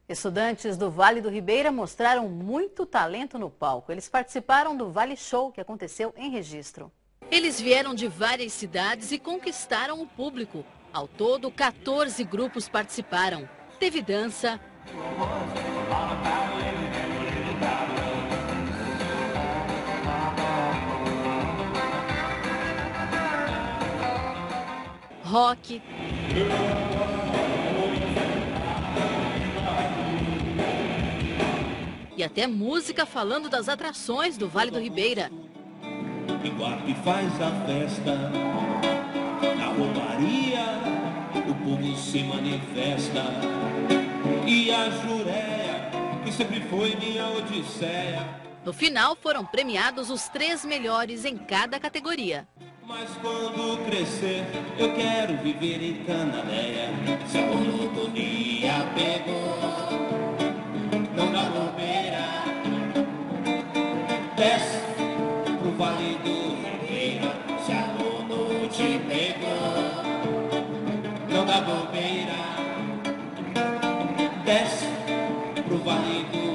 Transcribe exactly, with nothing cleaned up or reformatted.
Estudantes do Vale do Ribeira mostraram muito talento no palco. Eles participaram do Vale Show, que aconteceu em Registro. Eles vieram de várias cidades e conquistaram o público. Ao todo, quatorze grupos participaram. Teve dança, rock, e até música falando das atrações do Vale do Ribeira. Enquanto que faz a festa, na romaria, o povo se manifesta. E a Jureia, que sempre foi minha odisseia. No final, foram premiados os três melhores em cada categoria. Mas quando crescer, eu quero viver em Cananéia. Se a monotonia pegou, não dá bobeira, desce pro Vale do Ribeira. Se a mono te pegou, não dá bobeira, desce pro Vale do